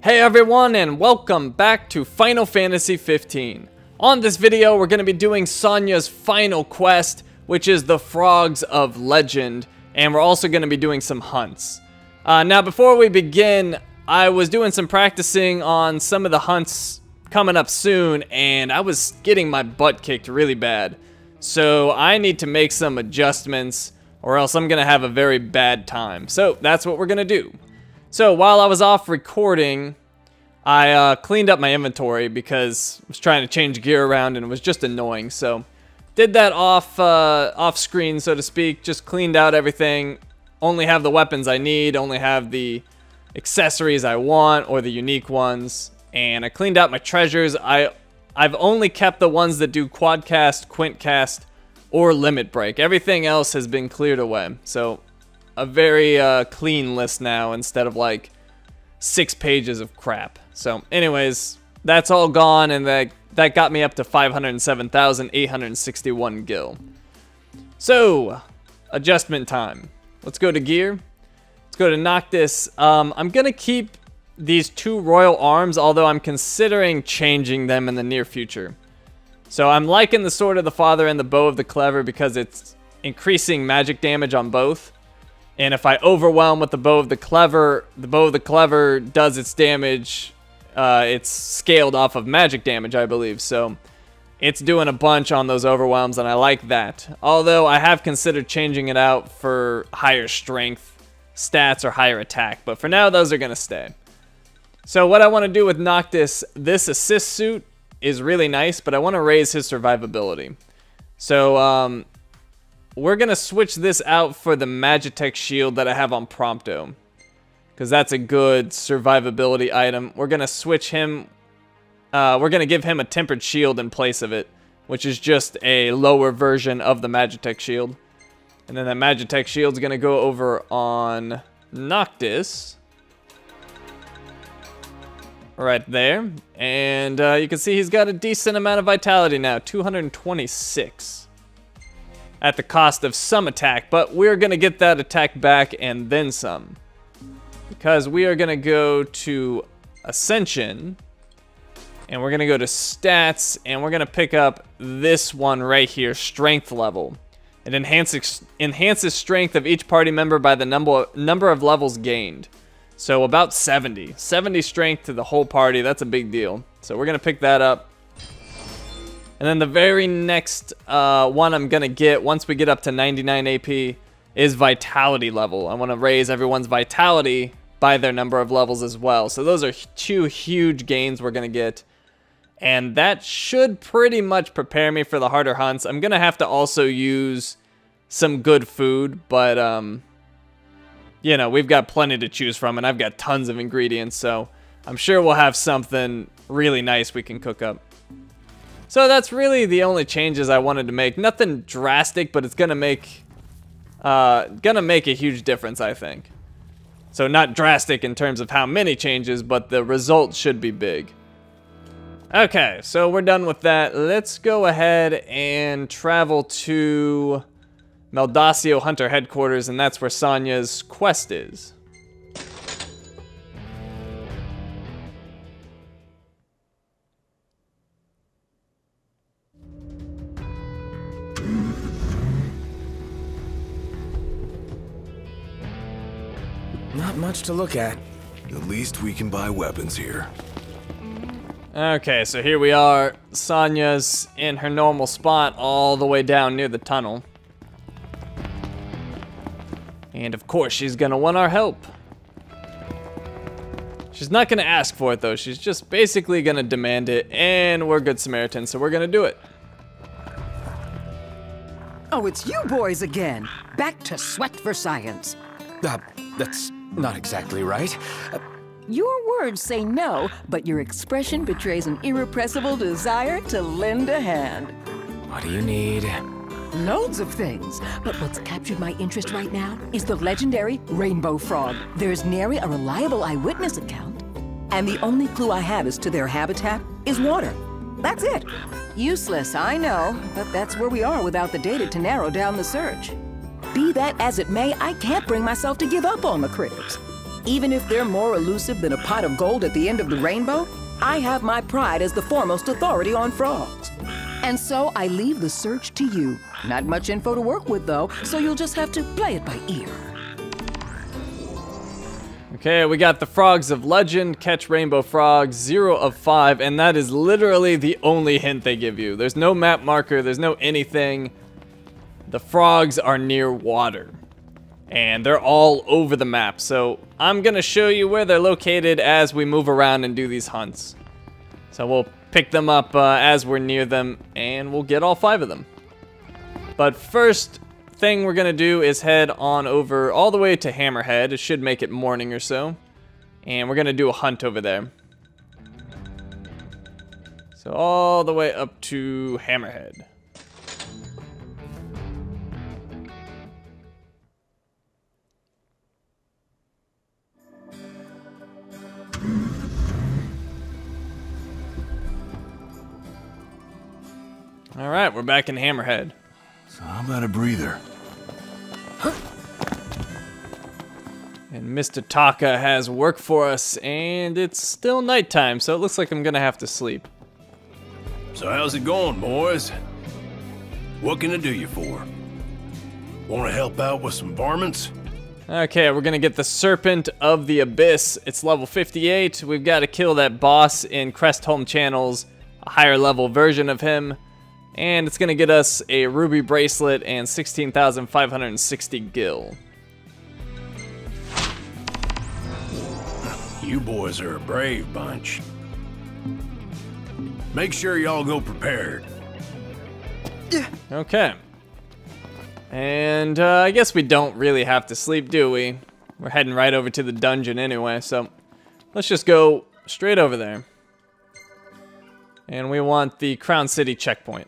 Hey everyone, and welcome back to Final Fantasy 15. On this video, we're going to be doing Sania's final quest, which is the Frogs of Legend, and we're also going to be doing some hunts. Now, before we begin, I was doing some practicing on some of the hunts coming up soon, and I was getting my butt kicked really bad. So I need to make some adjustments, or else I'm going to have a very bad time. So that's what we're going to do. So while I was off recording, I cleaned up my inventory because I was trying to change gear around and it was just annoying. So did that off screen, so to speak. Just cleaned out everything. Only have the weapons I need. Only have the accessories I want, or the unique ones. And I cleaned out my treasures. I've only kept the ones that do quadcast, quintcast, or limit break. Everything else has been cleared away. So a very clean list now instead of like 6 pages of crap. So anyways, that's all gone, and that got me up to 507,861 gil. So adjustment time. Let's go to gear. Let's go to Noctis. I'm gonna keep these 2 royal arms, although I'm considering changing them in the near future. So I'm liking the Sword of the Father and the Bow of the Clever because it's increasing magic damage on both. And if I overwhelm with the Bow of the Clever does its damage. It's scaled off of magic damage, I believe. So it's doing a bunch on those overwhelms, and I like that. Although I have considered changing it out for higher strength stats or higher attack. But for now, those are going to stay. So what I want to do with Noctis, this assist suit is really nice, but I want to raise his survivability. So we're going to switch this out for the Magitech shield that I have on Prompto, because that's a good survivability item. We're going to switch him. We're going to give him a tempered shield in place of it, which is just a lower version of the Magitech shield. And then that Magitech shield is going to go over on Noctis. Right there. And you can see he's got a decent amount of vitality now, 226. At the cost of some attack, but we're going to get that attack back and then some. Because we are going to go to Ascension, and we're going to go to Stats, and we're going to pick up this one right here, Strength level. It enhances strength of each party member by the number of levels gained. So about 70. 70 strength to the whole party, that's a big deal. So we're going to pick that up. And then the very next one I'm going to get, once we get up to 99 AP, is Vitality level. I want to raise everyone's Vitality by their number of levels as well. So those are 2 huge gains we're going to get. And that should pretty much prepare me for the harder hunts. I'm going to have to also use some good food, but, you know, we've got plenty to choose from, and I've got tons of ingredients, so I'm sure we'll have something really nice we can cook up. So that's really the only changes I wanted to make. Nothing drastic, but it's gonna make a huge difference, I think. So not drastic in terms of how many changes, but the result should be big. Okay, so we're done with that. Let's go ahead and travel to Meldacio Hunter Headquarters, and that's where Sania's quest is. Not much to look at. At least we can buy weapons here. Okay, so here we are. Sania's in her normal spot all the way down near the tunnel. And of course, she's gonna want our help. She's not gonna ask for it though. She's just basically gonna demand it, and we're good Samaritans, so we're gonna do it. Oh, it's you boys again. Back to sweat for science. That's not exactly right. Your words say no, but your expression betrays an irrepressible desire to lend a hand. What do you need? Loads of things, but what's captured my interest right now is the legendary rainbow frog. There's nary a reliable eyewitness account, and the only clue I have as to their habitat is water. That's it. Useless, I know, but that's where we are without the data to narrow down the search. Be that as it may, I can't bring myself to give up on the critters. Even if they're more elusive than a pot of gold at the end of the rainbow, I have my pride as the foremost authority on frogs. And so I leave the search to you. Not much info to work with, though, so you'll just have to play it by ear. Okay, we got the frogs of legend, catch rainbow frogs, 0 of 5, and that is literally the only hint they give you. There's no map marker, there's no anything. The frogs are near water, and they're all over the map, so I'm gonna show you where they're located as we move around and do these hunts. So we'll pick them up as we're near them, and we'll get all 5 of them. But first thing we're gonna do is head on over all the way to Hammerhead. It should make it morning or so, and we're gonna do a hunt over there. So all the way up to Hammerhead. All right, we're back in Hammerhead. So how about a breather? And Mr. Taka has work for us, and it's still nighttime, so it looks like I'm gonna have to sleep. So how's it going, boys? What can I do you for? Want to help out with some varmints? Okay, we're gonna get the Serpent of the Abyss. It's level 58. We've got to kill that boss in Crestholm Channels, a higher level version of him. And it's gonna get us a ruby bracelet and 16,560 gil. You boys are a brave bunch. Make sure y'all go prepared. Okay. And I guess we don't really have to sleep, do we? We're heading right over to the dungeon anyway, so let's just go straight over there. And we want the Crown City checkpoint.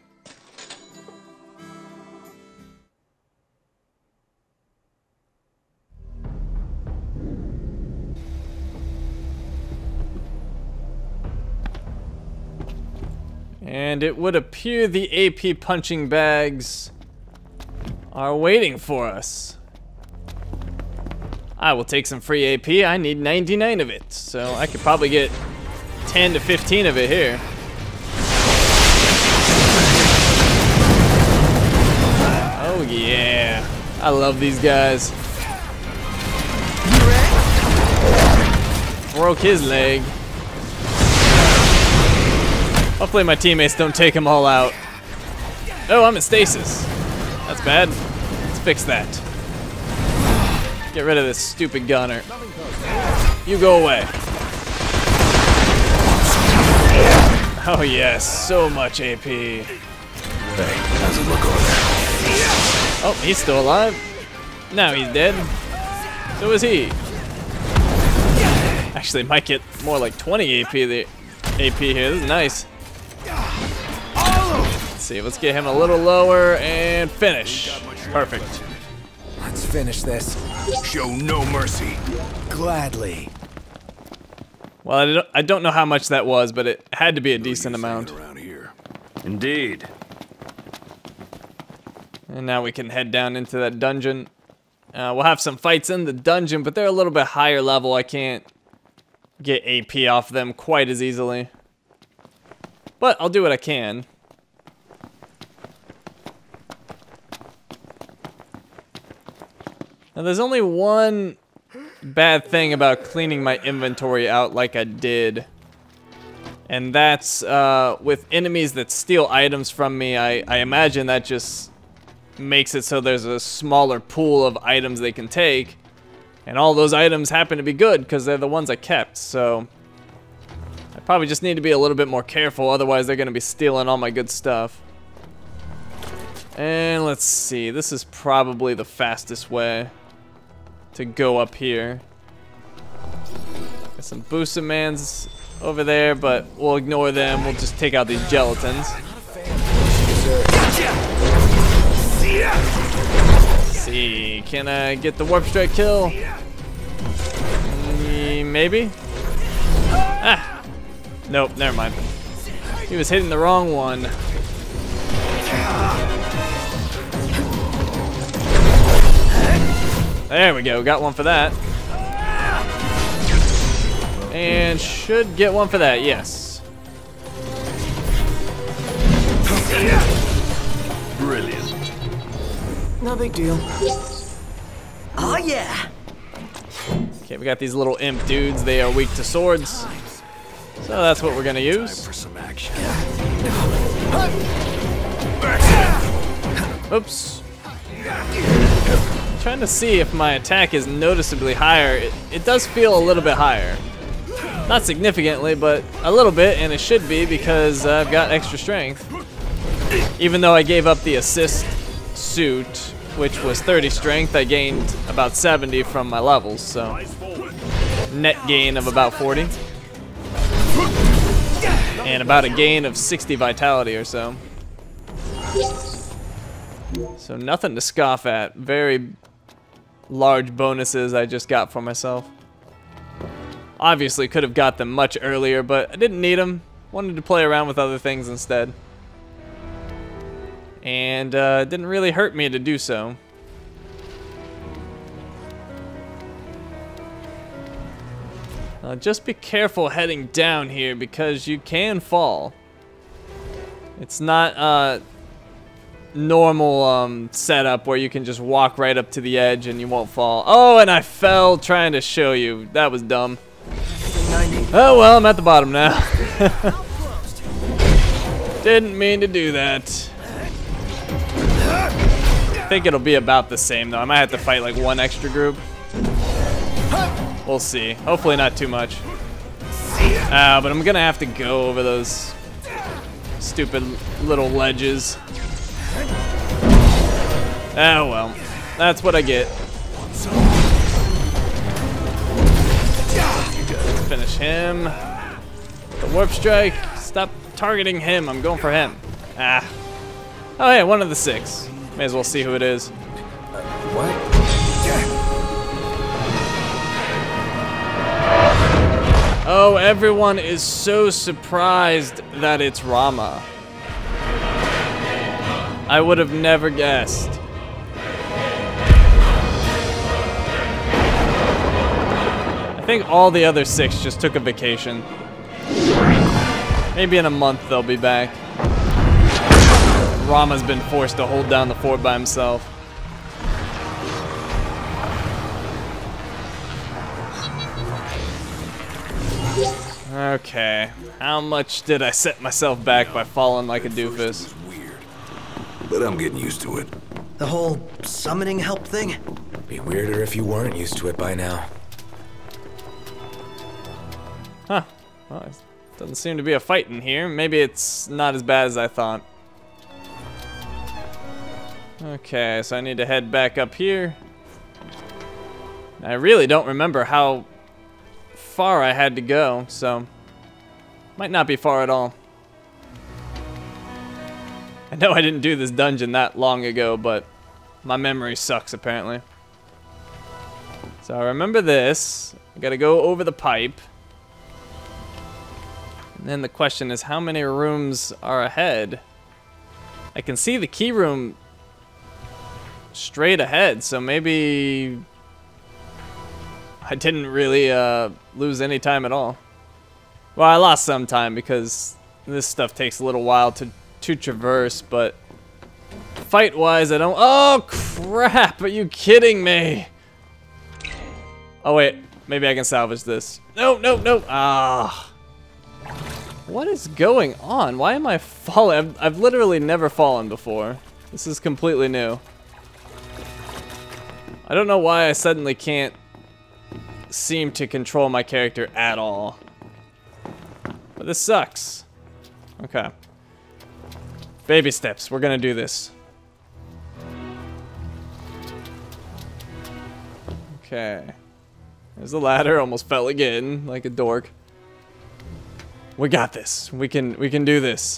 And it would appear the AP punching bags are waiting for us. I will take some free AP. I need 99 of it, so I could probably get 10 to 15 of it here. Oh yeah, I love these guys. Broke his leg. Hopefully my teammates don't take them all out. Oh, I'm in stasis. That's bad. Let's fix that. Get rid of this stupid gunner. You go away. Oh yes, so much AP. Hey, how's it look over there? Oh, he's still alive. Now he's dead. So is he. Actually, might get more like 20 AP here. This is nice. Let's see, let's get him a little lower and finish. Perfect. Let's finish this. Show no mercy. Gladly. Well, I don't know how much that was, but it had to be a decent amount. Around here. Indeed. And now we can head down into that dungeon. We'll have some fights in the dungeon, but they're a little bit higher level. I can't get AP off them quite as easily. But I'll do what I can. Now there's only one bad thing about cleaning my inventory out like I did. And that's with enemies that steal items from me. I imagine that just makes it so there's a smaller pool of items they can take. And all those items happen to be good because they're the ones I kept. So I probably just need to be a little bit more careful. Otherwise they're going to be stealing all my good stuff. And let's see. This is probably the fastest way to go up here. Got some Boosamans over there, but we'll ignore them. We'll just take out these gelatins. See, can I get the warp strike kill? Maybe? Ah! Nope, never mind. He was hitting the wrong one. There we go, got one for that. and should get one for that, yes. Brilliant. No big deal. Oh yeah. Okay, we got these little imp dudes. They are weak to swords. So that's what we're gonna use. For some action. Oops. I'm trying to see if my attack is noticeably higher. It does feel a little bit higher. Not significantly, but a little bit, and it should be because I've got extra strength. Even though I gave up the assist suit, which was 30 strength, I gained about 70 from my levels, so net gain of about 40. And about a gain of 60 vitality or so. So nothing to scoff at. Very large bonuses I just got for myself. Obviously could have got them much earlier, but I didn't need them. Wanted to play around with other things instead. And it didn't really hurt me to do so. Just be careful heading down here because you can fall. It's not normal setup where you can just walk right up to the edge and you won't fall. Oh, and I fell trying to show you. That was dumb. Oh well, I'm at the bottom now. Didn't mean to do that. I think it'll be about the same though. I might have to fight like one extra group. We'll see. Hopefully not too much. But I'm gonna have to go over those stupid little ledges. Oh well, that's what I get. Let's finish him. The warp strike. Stop targeting him. I'm going for him. Ah. Oh hey, one of the 6. May as well see who it is. What? Oh, everyone is so surprised that it's Rama. I would have never guessed. I think all the other 6 just took a vacation. Maybe in a month they'll be back. Rama's been forced to hold down the fort by himself. Okay, how much did I set myself back by falling like a doofus? Weird. But I'm getting used to it. The whole summoning help thing? Be weirder if you weren't used to it by now. Huh. Well, it doesn't seem to be a fight in here. Maybe it's not as bad as I thought. Okay, so I need to head back up here. I really don't remember how far I had to go, so might not be far at all. I know I didn't do this dungeon that long ago, but my memory sucks apparently. So I remember this. I gotta go over the pipe. And then the question is, how many rooms are ahead? I can see the key room straight ahead, so maybe I didn't really lose any time at all. Well, I lost some time because this stuff takes a little while to traverse, but fight-wise, I don't... Oh, crap! Are you kidding me? Oh, wait. Maybe I can salvage this. No, no, no. Ah. What is going on? Why am I falling? I've literally never fallen before. This is completely new. I don't know why I suddenly can't seem to control my character at all. But this sucks. Okay. Baby steps. We're gonna do this. Okay. There's the ladder. Almost fell again, like a dork. We got this. We can do this.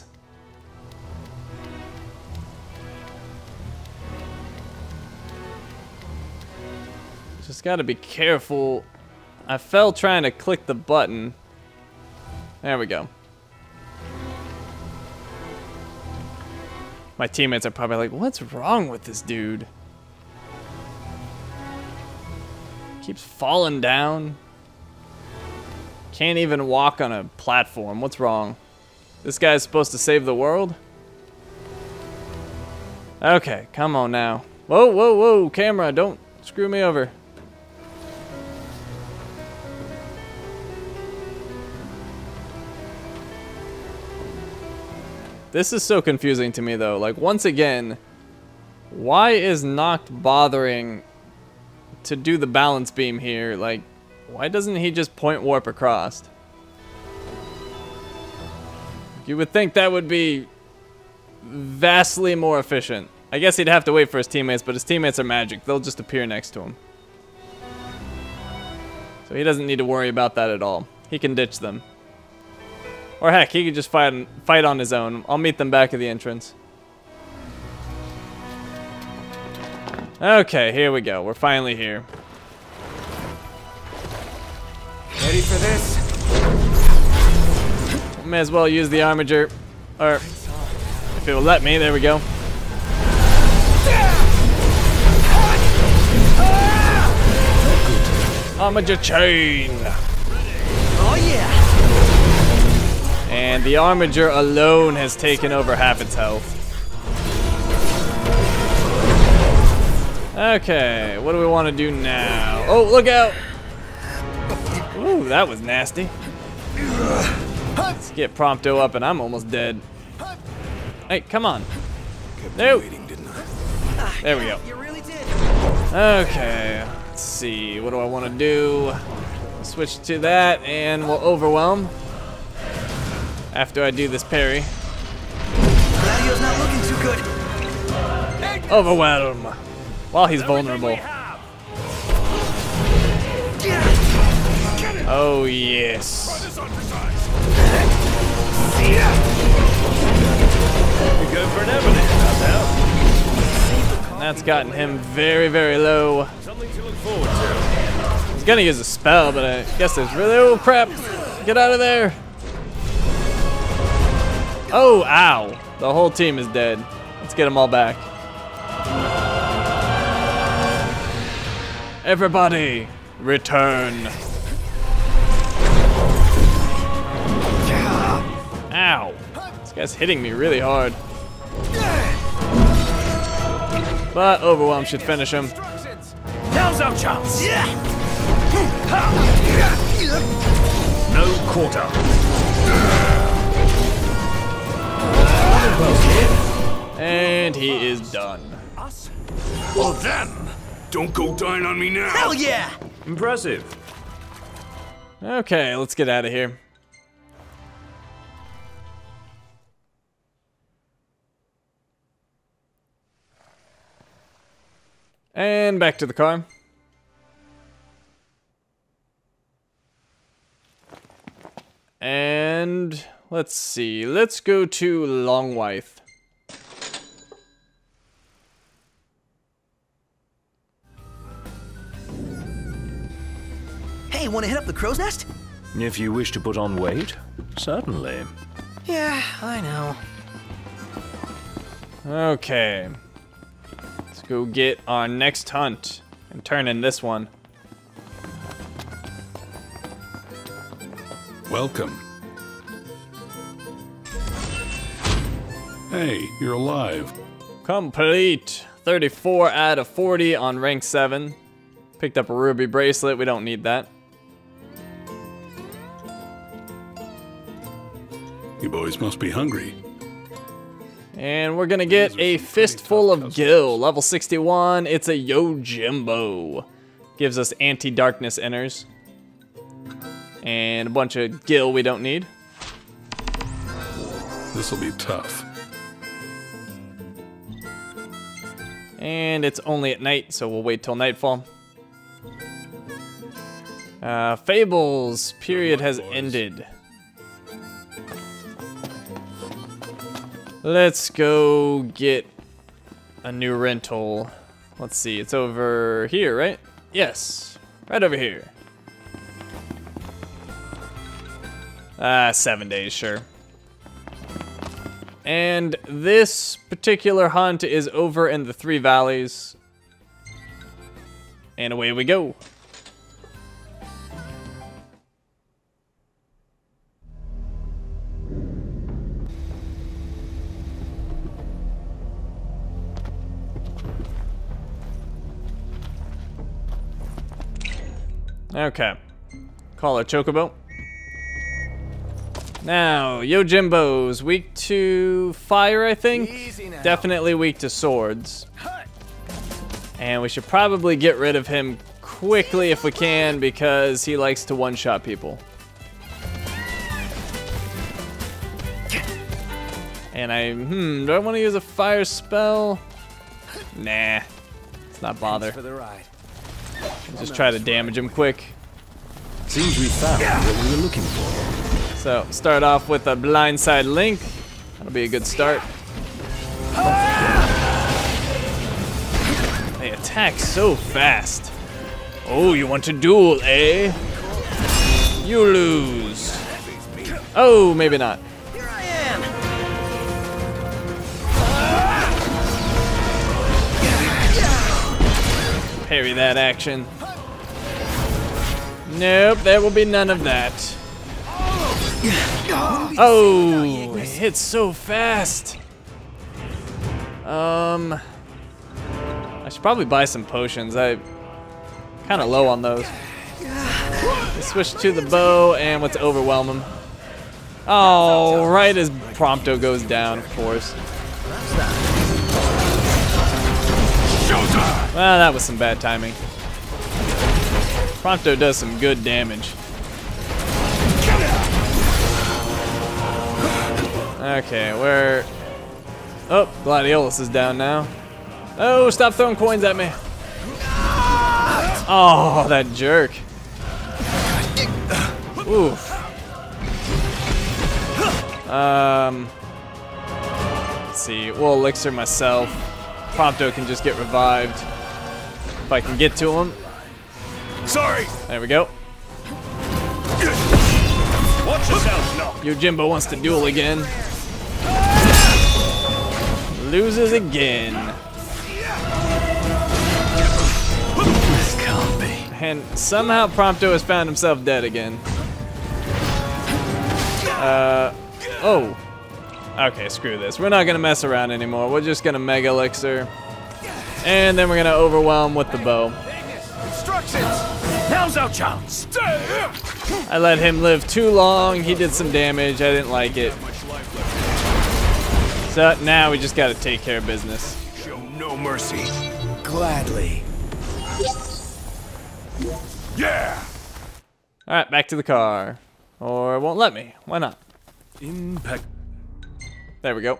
Just gotta be careful. I fell trying to click the button. There we go. My teammates are probably like, what's wrong with this dude? Keeps falling down. Can't even walk on a platform. What's wrong? This guy's supposed to save the world? Okay, come on now. Whoa, whoa, whoa, camera, don't screw me over. This is so confusing to me though. Like, once again, why is Noct bothering to do the balance beam here? Like, why doesn't he just point warp across? You would think that would be vastly more efficient. I guess he'd have to wait for his teammates, but his teammates are magic. They'll just appear next to him. So he doesn't need to worry about that at all. He can ditch them. Or heck, he could just fight on his own. I'll meet them back at the entrance. Okay, here we go. We're finally here. Ready for this? May as well use the armature. Or, if it will let me, there we go. Armature chain! Oh yeah! And the armature alone has taken over half its health. Okay, what do we want to do now? Oh, look out! Ooh, that was nasty. Let's get Prompto up, and I'm almost dead. Hey, come on. No. There we go. You really did. Okay, let's see. What do I want to do? Switch to that, and we'll overwhelm after I do this parry. Gladio's not looking too good. Overwhelm while he's vulnerable. Oh yes. Good for an evidence, And that's gotten him very, very low. something to look forward to. He's gonna use a spell, but I guess there's really... Oh crap! Get out of there! Oh, ow! The whole team is dead. Let's get them all back. Everybody, return. Ow! This guy's hitting me really hard. But overwhelm should finish him. Now's our chance. No quarter. And he is done. Or them. Don't go dying on me now. Hell yeah! Impressive. Okay, let's get out of here. And back to the car. And let's see. Let's go to Longwythe. Hey, wanna hit up the crow's nest? If you wish to put on weight, certainly. Yeah, I know. Okay. Let's go get our next hunt and turn in this one. Welcome. Hey, you're alive. Complete. 34 out of 40 on rank 7. Picked up a ruby bracelet. We don't need that. You boys must be hungry. And we're gonna get a fistful of gil, level 61. It's a Yojimbo. Gives us anti-darkness inners. And a bunch of gil we don't need. This'll be tough. And it's only at night, so we'll wait till nightfall. Fables period has ended. Let's go get a new rental. Let's see, it's over here, right? Yes, right over here. 7 days, sure. And this particular hunt is over in the Three Valleys. And away we go. Okay. Call it Chocobo. Now, Yojimbo's weak to fire, I think. Definitely weak to swords. And we should probably get rid of him quickly if we can because he likes to one-shot people. And do I want to use a fire spell? Nah, let's not bother. For the ride. Just try to damage him quick. Seems we found what we were looking for. So, start off with a blindside link. That'll be a good start. They attack so fast. Oh, you want to duel, eh? You lose. Oh, maybe not. Here I am. Parry that action. Nope, there will be none of that. Oh, it hits so fast. I should probably buy some potions. I'm kind of low on those. Let's switch to the bow and let's overwhelm him. Oh, right as Prompto goes down, of course. Well, that was some bad timing. Prompto does some good damage. Okay, where... Oh, Gladiolus is down now. Oh, stop throwing coins at me. Oh, that jerk. Oof. Let's see, we'll elixir myself. Prompto can just get revived. If I can get to him. Sorry. There we go. Watch yourself, no. Yojimbo wants to duel again. Loses again. And somehow Prompto has found himself dead again. Oh. Okay, screw this. We're not gonna mess around anymore. We're just gonna Mega Elixir. And then we're gonna overwhelm with the bow. Instructions. Now's our chance. I let him live too long. He did some damage. I didn't like it. So now we just gotta take care of business. Show no mercy. Gladly. Yeah. Alright, back to the car. Or it won't let me. Why not? Impact. There we go.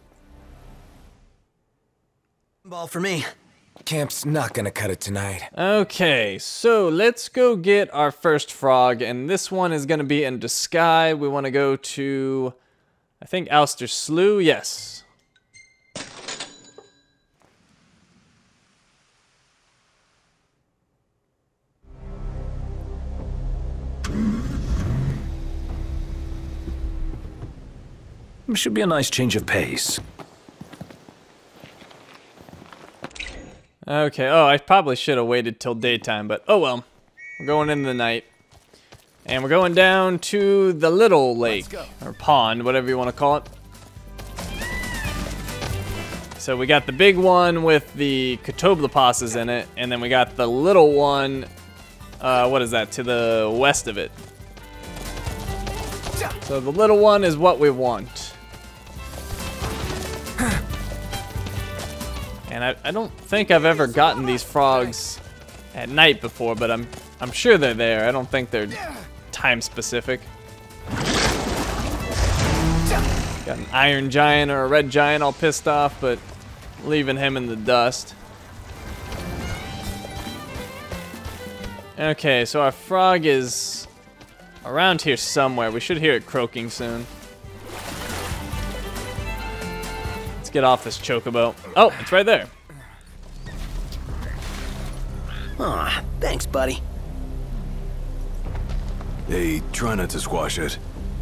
Ball for me. Camp's not gonna cut it tonight. Okay, so let's go get our first frog, and this one is gonna be in Sky. We wanna go to, I think, Alster Slough, yes. Should be a nice change of pace. Okay, oh, I probably should have waited till daytime, but oh well. We're going into the night. And we're going down to the little lake, or pond, whatever you want to call it. So we got the big one with the Catoblepas in it, and then we got the little one, what is that, to the west of it. So the little one is what we want. And I don't think I've ever gotten these frogs at night before, but I'm sure they're there. I don't think they're time specific. Got an iron giant or a red giant all pissed off, but leaving him in the dust. Okay, so our frog is around here somewhere. We should hear it croaking soon. Get off this chocobo. Oh, it's right there. Aw, thanks, buddy. Hey, try not to squash it.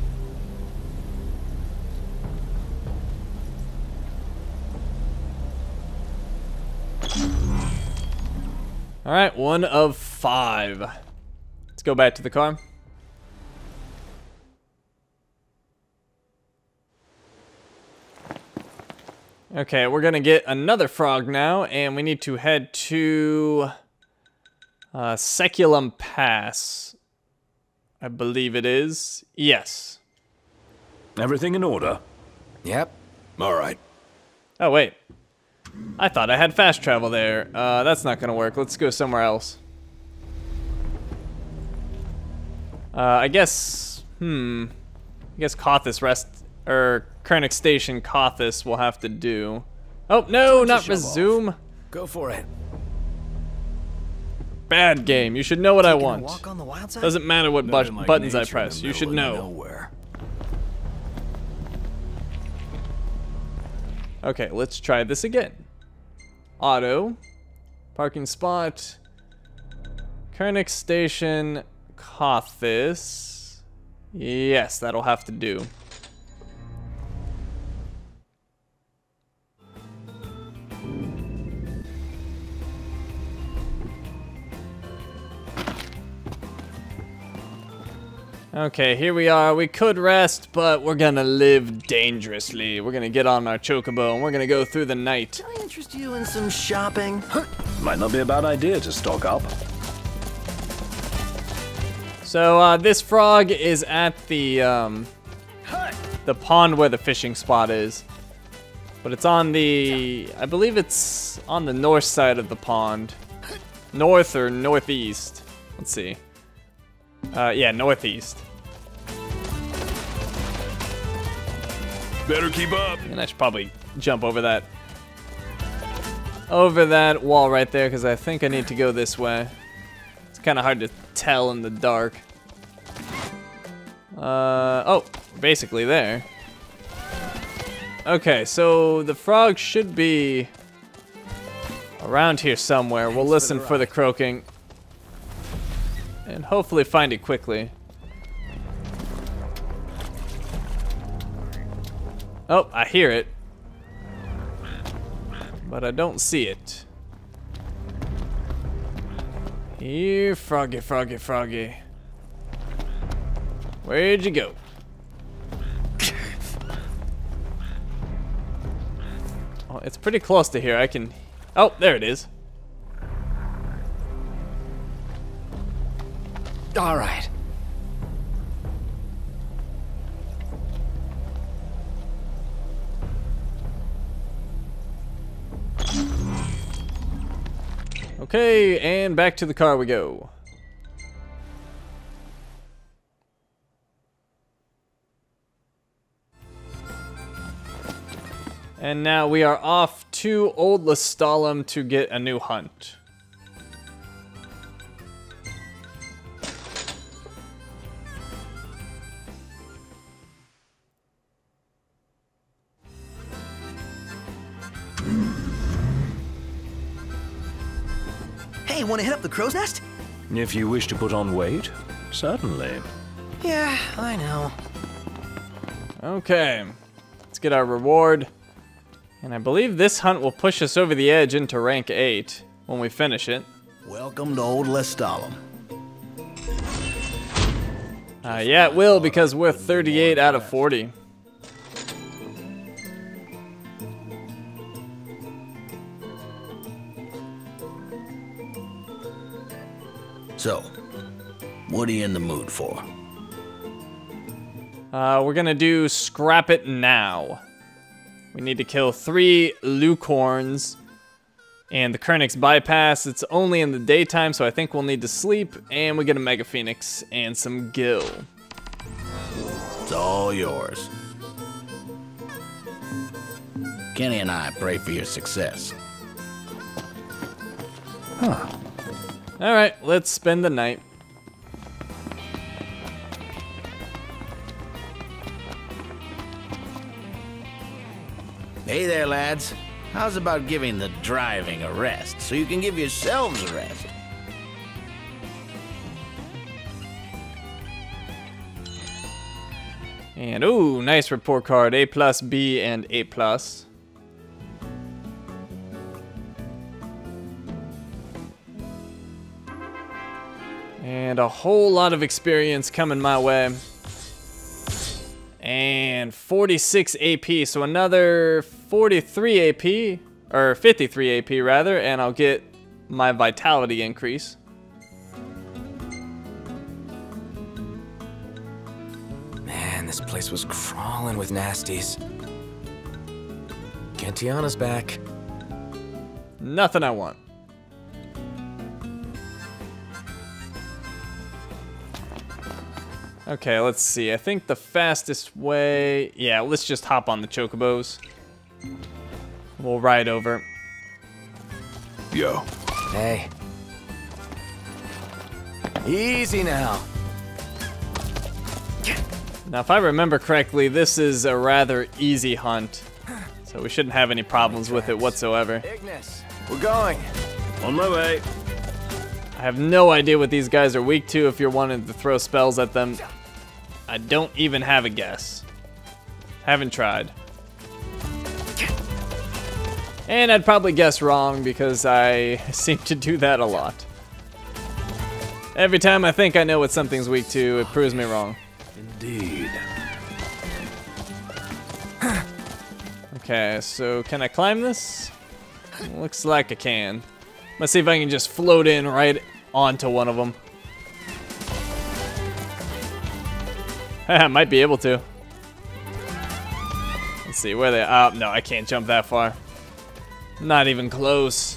All right, 1 of 5. Let's go back to the car. Okay, we're gonna get another frog now, and we need to head to... Seculum Pass. I believe it is. Yes. Everything in order? Yep. All right. Oh, wait. I thought I had fast travel there. That's not gonna work. Let's go somewhere else. I guess, I guess Kothis Kernick Station Kothis will have to do. Oh, no, not resume. Go for it. Bad game. You should know what I Taking a want. walk on the wild side? Doesn't matter what Nothing like buttons I nature in press. the You should middle of know. nowhere. Okay, let's try this again. Auto. Parking spot. Kernick Station Kothis. Yes, that'll have to do. Okay, here we are. We could rest, but we're gonna live dangerously. We're gonna get on our chocobo and we're gonna go through the night. Can I interest you in some shopping? Might not be a bad idea to stock up. So this frog is at the pond where the fishing spot is, but it's on the, I believe it's on the north side of the pond, north or northeast. Let's see. Yeah, northeast. Better keep up. And I should probably jump over that wall right there because I think I need to go this way. It's kind of hard to tell in the dark. Oh, basically there. Okay, so the frog should be around here somewhere. We'll listen for the croaking and hopefully find it quickly. Oh, I hear it, but I don't see it. Here, froggy, froggy, froggy. Where'd you go? Oh, it's pretty close to here. I can... Oh, there it is. All right. Okay, and back to the car we go. And now we are off to Old Lestalem to get a new hunt. Hey, wanna hit up the crow's nest? If you wish to put on weight, certainly. Yeah, I know. Okay, let's get our reward. And I believe this hunt will push us over the edge into rank 8 when we finish it. Welcome to Old Lestalem. Yeah, it will because we're 38 out of 40. So, what are you in the mood for? We're gonna do Scrap It Now. We need to kill 3 Lucorns and the Kernick's Bypass. It's only in the daytime, so I think we'll need to sleep. And we get a Mega Phoenix and some Gil. It's all yours. Kenny and I pray for your success. Alright, let's spend the night. Hey there, lads. How's about giving the driving a rest so you can give yourselves a rest? And ooh, nice report card. A+, B, and A+. And a whole lot of experience coming my way. And 46 AP, so another 43 AP, or 53 AP rather, and I'll get my vitality increase. Man, this place was crawling with nasties. Cantiana's back. Nothing I want. Okay, let's see. I think the fastest way... Yeah, let's just hop on the chocobos. We'll ride over. Yo. Hey. Easy now. Now, if I remember correctly, this is a rather easy hunt. So we shouldn't have any problems with it whatsoever. Ignis, we're going. On my way. I have no idea what these guys are weak to if you're wanting to throw spells at them. I don't even have a guess. Haven't tried. And I'd probably guess wrong because I seem to do that a lot. Every time I think I know what something's weak to, it proves me wrong. Indeed. Okay, so can I climb this? Looks like I can. Let's see if I can just float in right onto one of them. I might be able to. Let's see, where they are. Oh, no, I can't jump that far. Not even close.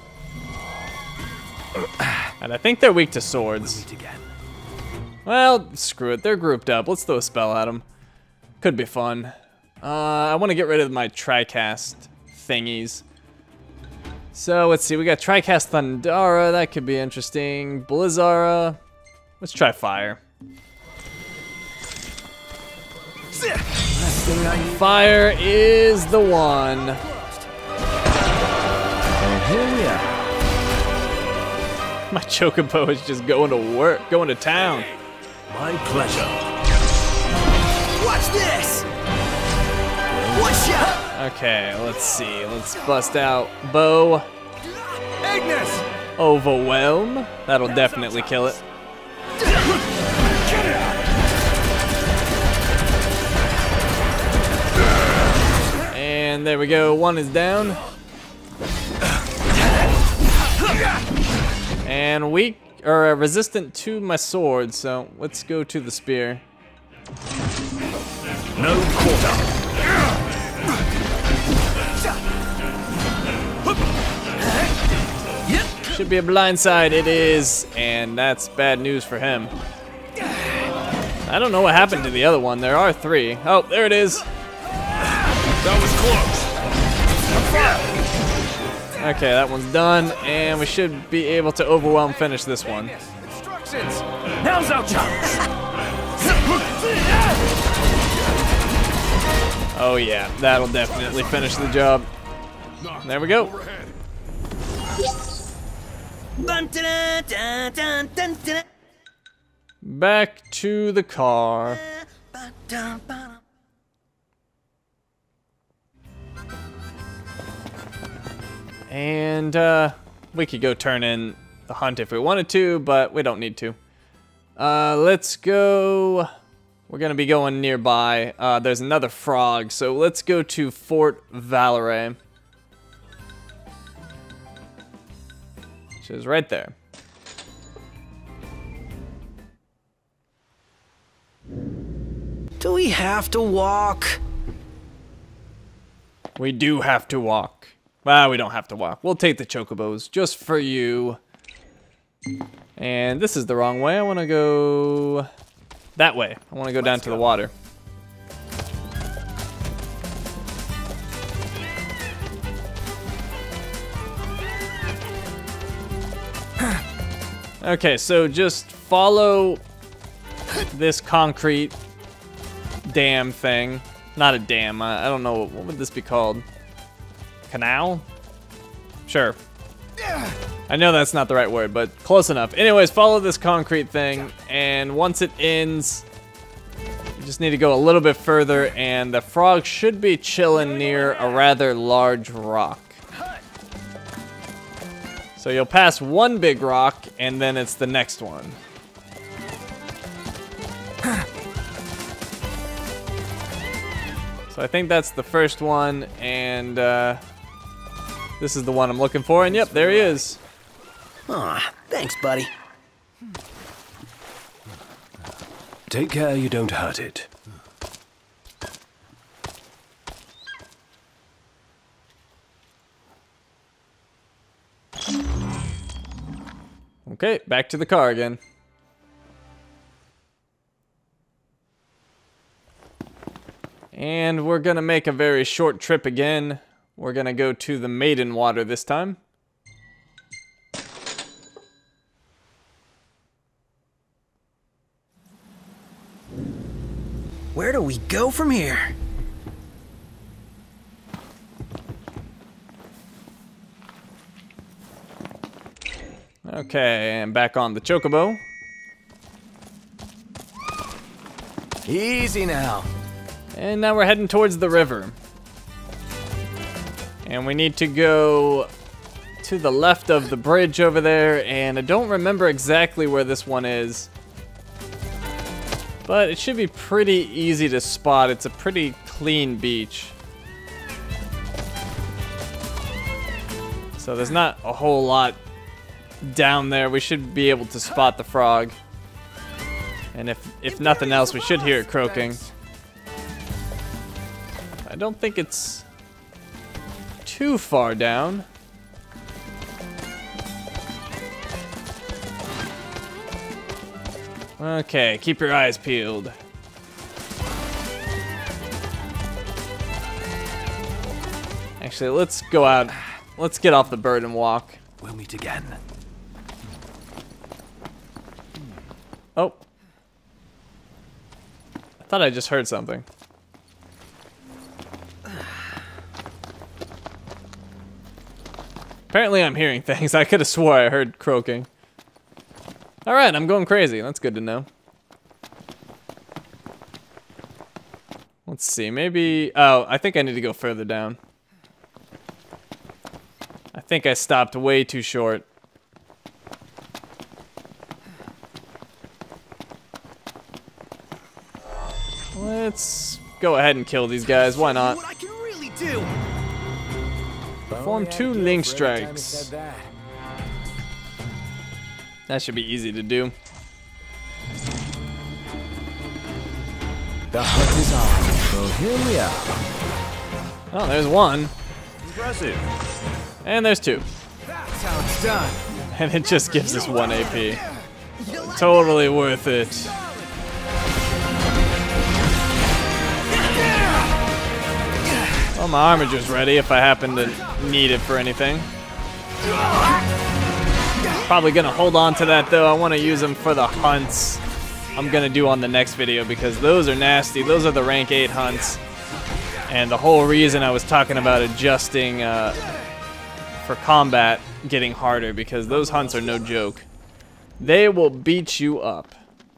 And I think they're weak to swords. Well, screw it. They're grouped up. Let's throw a spell at them. Could be fun. I want to get rid of my Tricast thingies. So, let's see. We got Tricast Thundara. That could be interesting. Blizzara. Let's try fire. Fire is the one. And here we are. My chocobo is just going to work, going to town. My pleasure. Watch this. Watch out. Okay, let's see. Let's bust out bow. Ignis. Overwhelm. That'll definitely kill it. And there we go. One is down. And weak or resistant to my sword, so let's go to the spear. No quarter. Should be a blindside. It is, and that's bad news for him. I don't know what happened to the other one. There are three. Oh, there it is. That was close. Okay, that one's done, and we should be able to overwhelm finish this one. Instructions. Now's our chance. Oh yeah, that'll definitely finish the job. There we go. Back to the car. And we could go turn in the hunt if we wanted to, but we don't need to. Let's go. We're gonna be going nearby. There's another frog, so let's go to Fort Valerie, which is right there. Do we have to walk? We do have to walk. Well, we don't have to walk. We'll take the chocobos just for you. And this is the wrong way. I want to go that way. I want to go down to the water. Okay, so just follow this concrete dam thing. Not a dam. I don't know. What would this be called? Canal? Sure. I know that's not the right word, but close enough. Anyways, follow this concrete thing, and once it ends, you just need to go a little bit further, and the frog should be chilling near a rather large rock. So you'll pass one big rock, and then it's the next one. So I think that's the first one, and this is the one I'm looking for, and yep, there he is. Aw, thanks, buddy. Take care you don't hurt it. Okay, back to the car again. And we're gonna make a very short trip again. We're gonna go to the Maiden Water this time. Where do we go from here? Okay, and back on the Chocobo. Easy now. And now we're heading towards the river. And we need to go to the left of the bridge over there, and I don't remember exactly where this one is. But it should be pretty easy to spot. It's a pretty clean beach. So there's not a whole lot down there. We should be able to spot the frog. And if nothing else, we should hear it croaking. I don't think it's too far down. Okay, keep your eyes peeled. Actually, let's go out. Let's get off the bird and walk. We'll meet again. Oh. I thought I just heard something. Apparently I'm hearing things. I could have swore I heard croaking. Alright, I'm going crazy. That's good to know. Let's see, maybe... Oh, I think I need to go further down. I think I stopped way too short. Let's go ahead and kill these guys. Why not? What I can really do. Perform 2 link strikes. That should be easy to do. The hunt is on. So here we are. Oh, there's one. Impressive. And there's 2. That's how it's done. And it just gives us 1 AP. Totally worth it. Well, my armager's ready if I happen to need it for anything. Probably gonna hold on to that though. I want to use them for the hunts I'm gonna do on the next video because those are nasty. Those are the rank 8 hunts. And the whole reason I was talking about adjusting for combat getting harder, because those hunts are no joke. They will beat you up.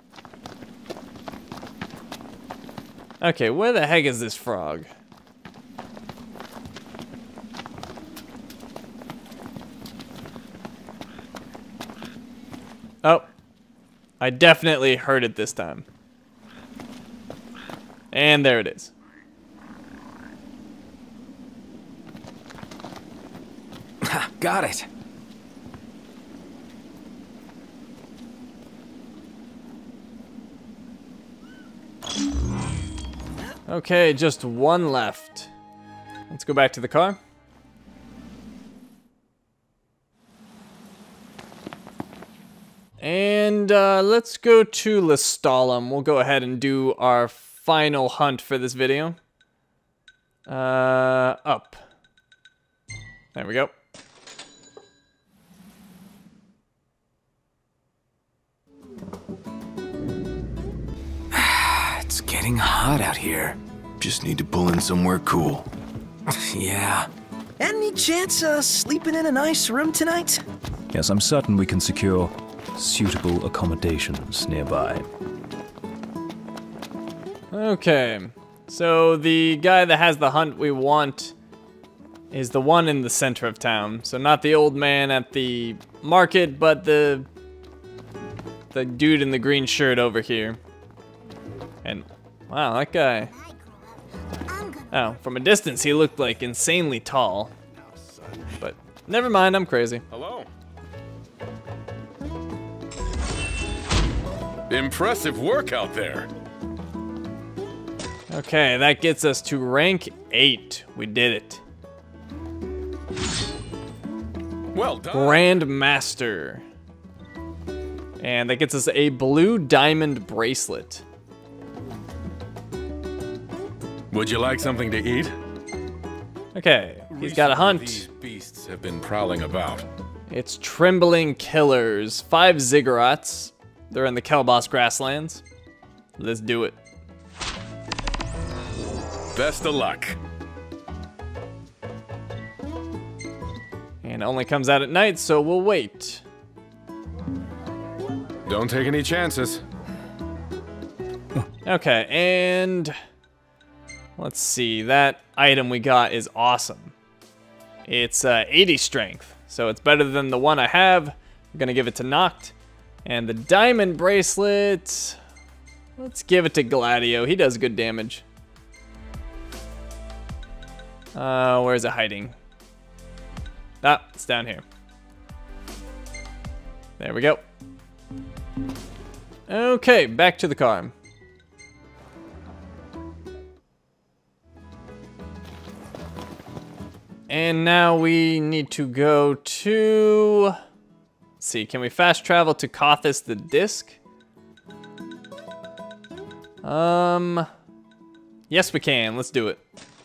Okay, where the heck is this frog? Oh, I definitely heard it this time. And there it is. Got it. Okay, just 1 left. Let's go back to the car. And let's go to Lestalem. We'll go ahead and do our final hunt for this video. Up. There we go. It's getting hot out here. Just need to pull in somewhere cool. Yeah. Any chance sleeping in a nice room tonight? Yes, I'm certain we can secure suitable accommodations nearby. Okay, so the guy that has the hunt we want is the one in the center of town. So not the old man at the market, but the dude in the green shirt over here. And wow, that guy. Oh, from a distance he looked like insanely tall. But never mind, I'm crazy. Hello. Impressive work out there. Okay, that gets us to rank 8. We did it. Well done. Grand Master. And that gets us a blue diamond bracelet. Would you like something to eat? Okay, he's got a hunt. These beasts have been prowling about. It's Trembling Killers. 5 ziggurats. They're in the Kelbos grasslands. Let's do it. Best of luck. And it only comes out at night, so we'll wait. Don't take any chances. Okay, and let's see. That item we got is awesome. It's 80 strength, so it's better than the one I have. I'm gonna give it to Noct. And the diamond bracelet, let's give it to Gladio. He does good damage. Where's it hiding? Ah, it's down here. There we go. Okay, back to the car. And now we need to go to... Let's see, can we fast travel to Kothis the Disc? Yes we can, let's do it.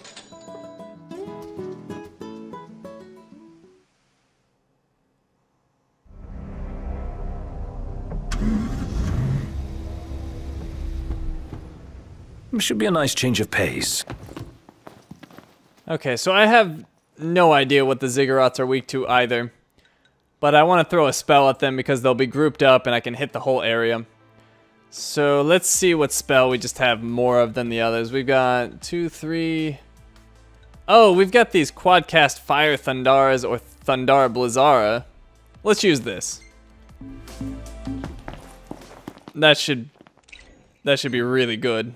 Should be a nice change of pace. Okay, so I have no idea what the ziggurats are weak to either. But I want to throw a spell at them because they'll be grouped up and I can hit the whole area. So let's see what spell we just have more of than the others. We've got 2, 3... Oh, we've got these Quadcast Fire Thundaras or Thundara Blizzara. Let's use this. That should be really good.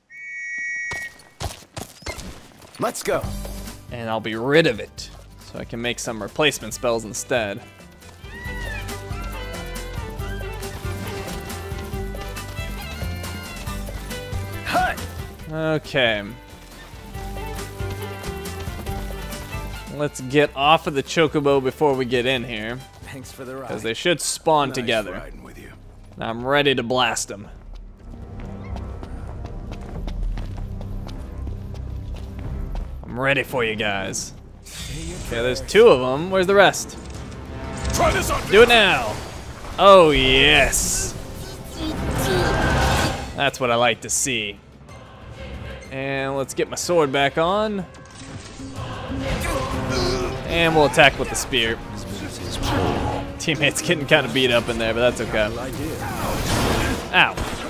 Let's go. And I'll be rid of it, so I can make some replacement spells instead. Hut. Okay. Let's get off of the Chocobo before we get in here, Thanks for the ride. because they should spawn Nice together. riding with you. I'm ready to blast them. I'm ready for you guys. Okay, there's 2 of them. Where's the rest? Try this on. Do it now. Oh, yes. That's what I like to see. And let's get my sword back on. And we'll attack with the spear. Teammate's getting kind of beat up in there, but that's okay. Ow.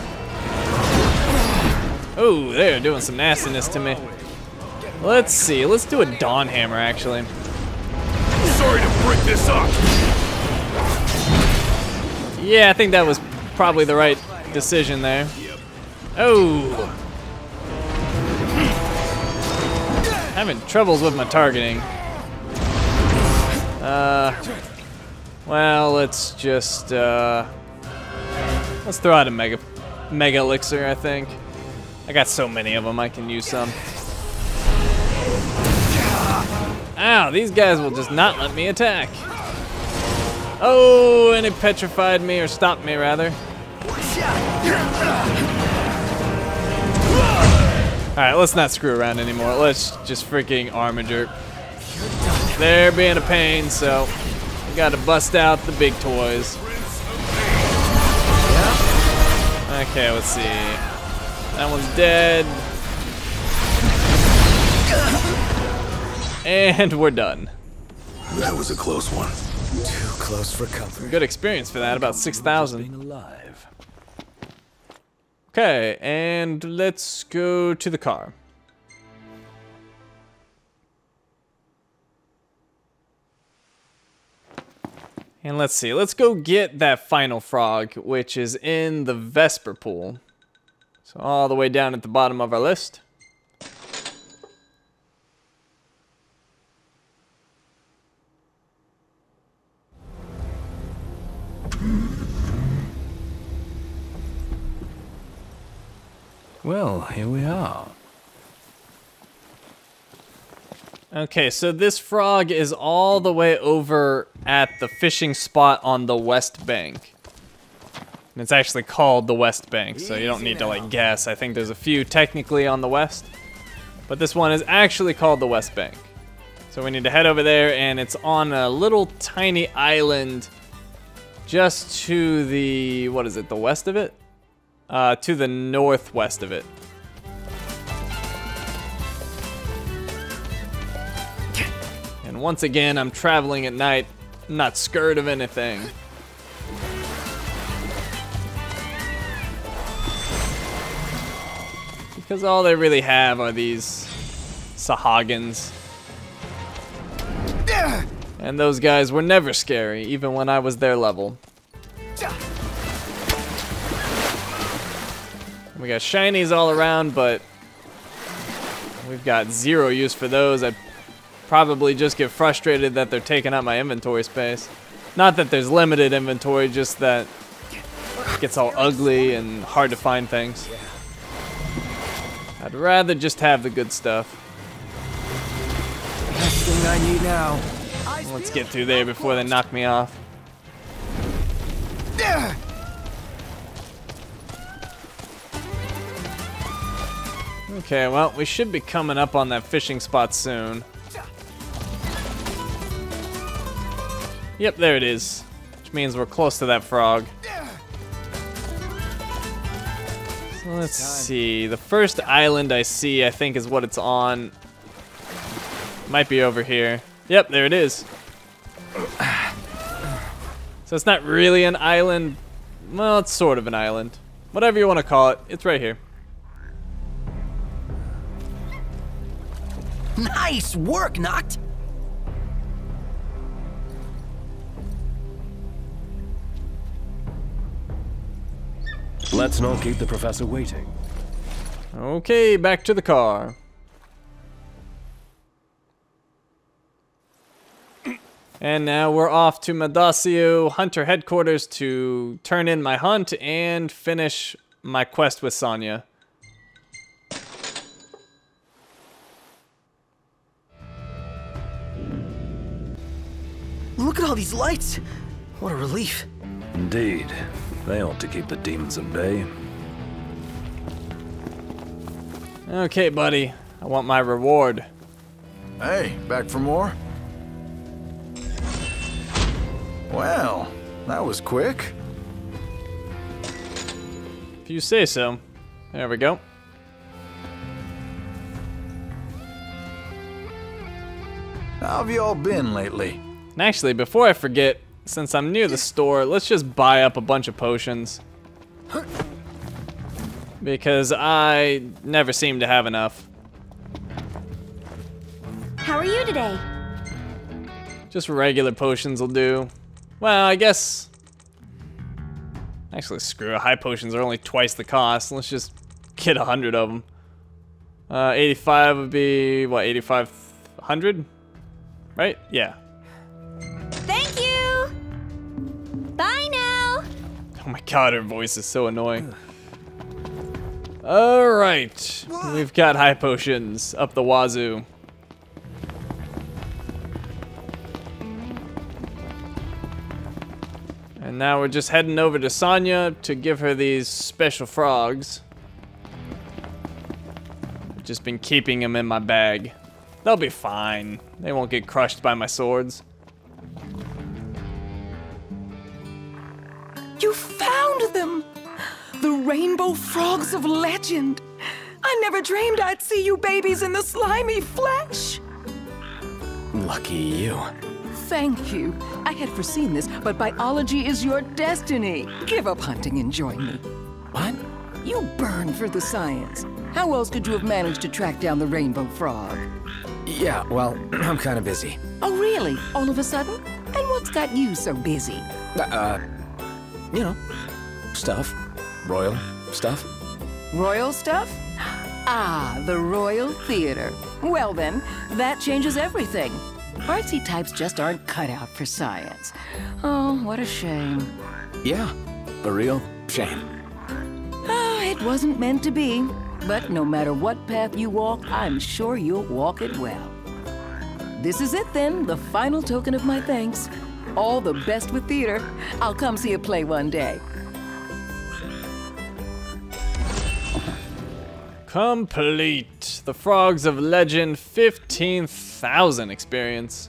Oh, they're doing some nastiness to me. Let's see. Let's do a Dawn Hammer, actually. Sorry to break this up. Yeah, I think that was probably the right decision there. Oh. Having troubles with my targeting. Well, let's just, let's throw out a Mega Elixir, I think. I got so many of them, I can use some. Ow, these guys will just not let me attack. Oh, and it petrified me, or stopped me, rather. Alright, let's not screw around anymore. Let's just freaking Armiger. They're being a pain, so we gotta bust out the big toys. Okay, let's see. That one's dead. And we're done. That was a close one. Too close for comfort. Good experience for that, about 6,000. Alive. Okay, and let's go to the car. And let's see, let's go get that final frog, which is in the Vesper pool. So all the way down at the bottom of our list. Well, here we are. Okay, so this frog is all the way over at the fishing spot on the west bank. And it's actually called the West Bank, so you don't need to like guess. I think there's a few technically on the west, but this one is actually called the West Bank. So we need to head over there, and it's on a little tiny island just to the, what is it, the west of it? To the northwest of it. And once again, I'm traveling at night, not scared of anything. Because all they really have are these Sahagins. And those guys were never scary, even when I was their level. We got Shinies all around, but we've got zero use for those. I'd probably just get frustrated that they're taking up my inventory space. Not that there's limited inventory, just that it gets all ugly and hard to find things. I'd rather just have the good stuff. Last thing I need now. Let's get through there before they knock me off. Okay, well, we should be coming up on that fishing spot soon. Yep, there it is. Which means we're close to that frog. So let's see. The first island I see, I think, is what it's on. Might be over here. Yep, there it is. So it's not really an island. Well, it's sort of an island. Whatever you want to call it, it's right here. Nice work, Noct. Let's not keep the professor waiting. Okay, back to the car. And now we're off to Madasio Hunter headquarters to turn in my hunt and finish my quest with Sania. Look at all these lights. What a relief. Indeed. They ought to keep the demons at bay. Okay, buddy. I want my reward. Hey, back for more? Well, that was quick. If you say so. There we go. How have you all been lately? And actually, before I forget, since I'm near the store, let's just buy up a bunch of potions. Because I never seem to have enough. How are you today? Just regular potions will do. Well, I guess... Actually, screw it. High potions are only twice the cost. Let's just get 100 of them. 85 would be, what, 8,500? Right? Yeah. Thank you! Bye now! Oh my god, her voice is so annoying. Alright. We've got high potions up the wazoo. And now we're just heading over to Sania to give her these special frogs. I've just been keeping them in my bag. They'll be fine. They won't get crushed by my swords. You found them! The rainbow frogs of legend! I never dreamed I'd see you babies in the slimy flesh! Lucky you. Thank you. I had foreseen this, but biology is your destiny. Give up hunting and join me. What? You burn for the science. How else could you have managed to track down the rainbow frog? Yeah, well, I'm kind of busy. Oh, really? All of a sudden? And what's got you so busy? You know, stuff. Royal stuff. Royal stuff? Ah, the Royal Theater. Well then, that changes everything. Artsy types just aren't cut out for science. Oh, what a shame. Yeah, a real shame. Ah, it wasn't meant to be. But no matter what path you walk, I'm sure you'll walk it well. This is it then, the final token of my thanks. All the best with theater. I'll come see a play one day. complete. The Frogs of Legend, 15,000 experience.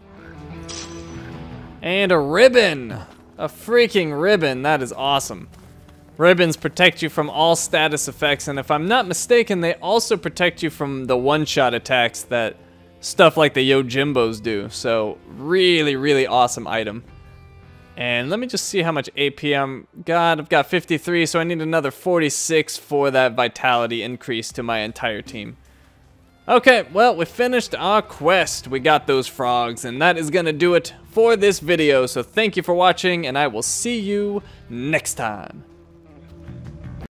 And a ribbon. A freaking ribbon. That is awesome. Ribbons protect you from all status effects, and if I'm not mistaken, they also protect you from the one-shot attacks that stuff like the Yojimbos do. So really, really awesome item. And let me just see how much AP I've got 53, so I need another 46 for that vitality increase to my entire team. Okay, well, we finished our quest. We got those frogs, and that is gonna do it for this video. So thank you for watching, and I will see you next time.